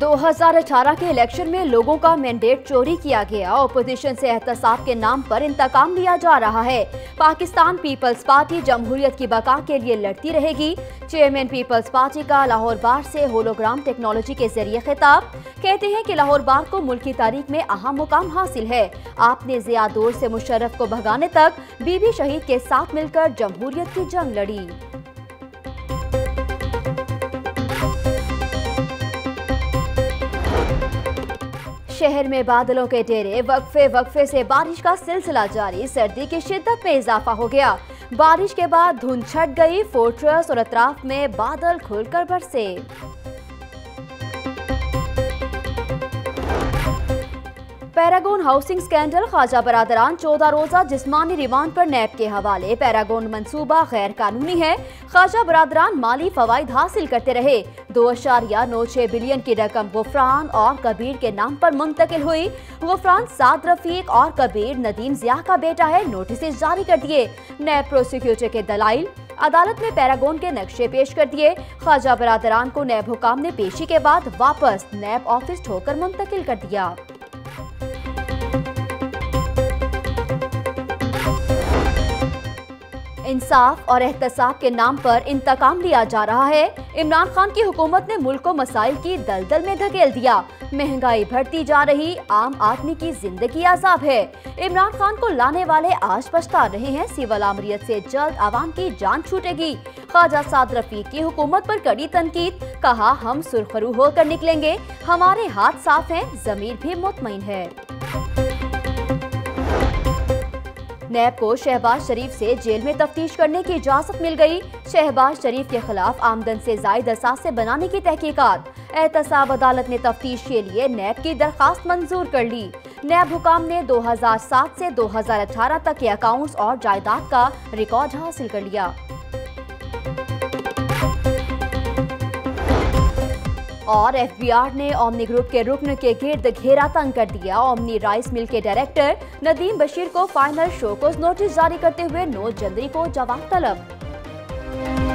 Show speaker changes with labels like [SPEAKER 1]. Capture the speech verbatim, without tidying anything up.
[SPEAKER 1] दो हज़ार अठारह के इलेक्शन में लोगों का मैंडेट चोरी किया गया। ओपोजिशन से एहतसाब के नाम पर इंतकाम लिया जा रहा है। पाकिस्तान पीपल्स पार्टी जमहूरियत की बका के लिए लड़ती रहेगी। चेयरमैन पीपल्स पार्टी का लाहौर बार से होलोग्राम टेक्नोलॉजी के जरिए खिताब। कहते हैं कि लाहौर बार को मुल्क की तारीख में अहम मुकाम हासिल है। आपने ज़िया दौर से मुशर्रफ को भगाने तक बीबी शहीद के साथ मिलकर जमहूरियत की जंग लड़ी। शहर में बादलों के डेरे, वक्फे वक्फे से बारिश का सिलसिला जारी। सर्दी की शिद्दत में इजाफा हो गया। बारिश के बाद धुंध छट गई। फोर्ट्रेस और अतराफ में बादल खुलकर बरसे। पैरागोन हाउसिंग स्कैंडल, ख्वाजा बरादरान चौदह रोजा जिस्मानी रिमांड पर नैब के हवाले। पैरागोन मंसूबा गैर कानूनी है। ख्वाजा बरादरान माली फवाइद हासिल करते रहे। दो अशारिया नौ छह बिलियन की रकम गुफरान और कबीर के नाम पर मुंतकिल हुई। गुफरान साद रफीक और कबीर नदीम जिया का बेटा है। नोटिस जारी कर दिए। नैब प्रोसिक्यूटर के दलाइल, अदालत में पैरागोन के नक्शे पेश कर दिए। ख्वाजा बरादरान को नैब हुकाम ने पेशी के बाद वापस नैब ऑफिस ठोकर मुंतकिल कर दिया। इंसाफ और एहतसाब के नाम पर इंतकाम लिया जा रहा है। इमरान खान की हुकूमत ने मुल्क को मसाइल की दलदल में धकेल दिया। महंगाई बढ़ती जा रही, आम आदमी की जिंदगी अजाब है। इमरान खान को लाने वाले आज पछता रहे हैं। सिविल आमरीत से जल्द आवाम की जान छूटेगी। ख्वाजा साद रफीक की हुकूमत पर कड़ी तनकीद। कहा, हम सुरखरू होकर निकलेंगे, हमारे हाथ साफ हैं, जमीर भी मुतमईन है। नैब को शहबाज शरीफ से जेल में तफ्तीश करने की इजाजत मिल गई। शहबाज शरीफ के खिलाफ आमदन से जायद असासे बनाने की तहकीकात। एहतसाब अदालत ने तफ्तीश के लिए नैब की दरखास्त मंजूर कर ली। नैब हुकाम ने दो हज़ार सात से दो हज़ार अठारह तक के अकाउंट्स और जायदाद का रिकॉर्ड हासिल कर लिया। और एफ बी आर ने ओमनी ग्रुप के रुकन के गिर्द घेरा तंग कर दिया। ओमनी राइस मिल के डायरेक्टर नदीम बशीर को फाइनल शोकॉज नोटिस जारी करते हुए नौ जनवरी को जवाब तलब।